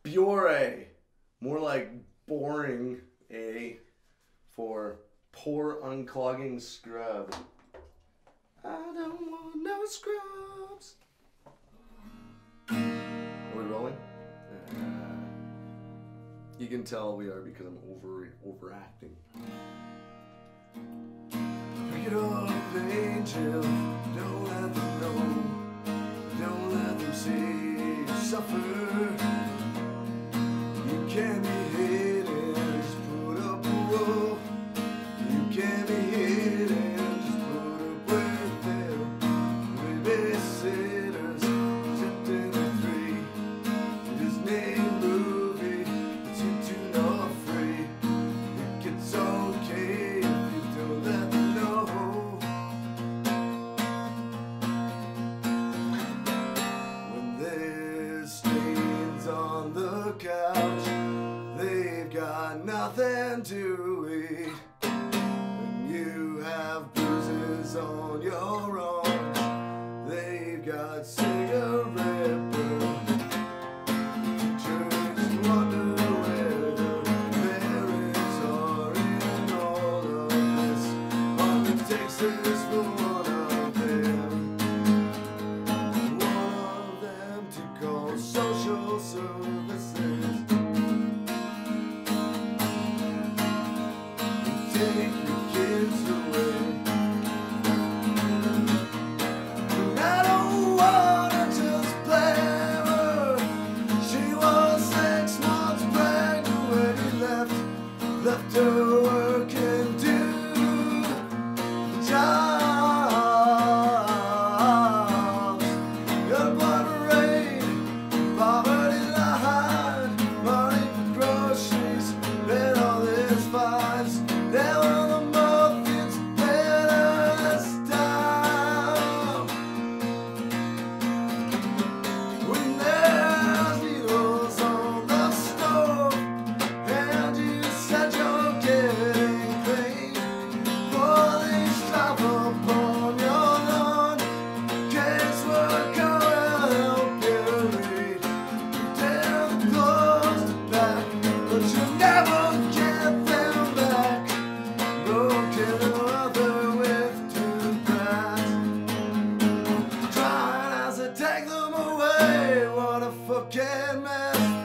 Biore. More like boring, A. For poor unclogging scrub. I don't want no scrubs. Are we rolling? You can tell we are because I'm overacting. Pick it up, angel. Don't let them know. Don't let them see you suffer. You can't be hidden. Just put up a wall. You can't be hidden. Just put up with them. Babysitters, tempting the three. Disney movie, it's you two not free. Think it's okay if you don't let them know. When there's stains on the couch, they've got nothing to eat. When you have bruises on your arms, they've got cigarette burns. Teachers wonder where the parents are in all of this. All it takes is for one of them to call social services. Take your kids away. And I don't wanna just blame her. She was 6 months pregnant when he left her working two jobs. Got a blood parade, poverty line, money for groceries, and all his fines. There were the muffins better this time. When there's needles on the stove, and you said you're getting paid for these strap upon your lawn, caseworker will help you read. Tear the clothes back, but you never get them back. Broken mother with 2 brats, trying as to take them away. What a fucking mess.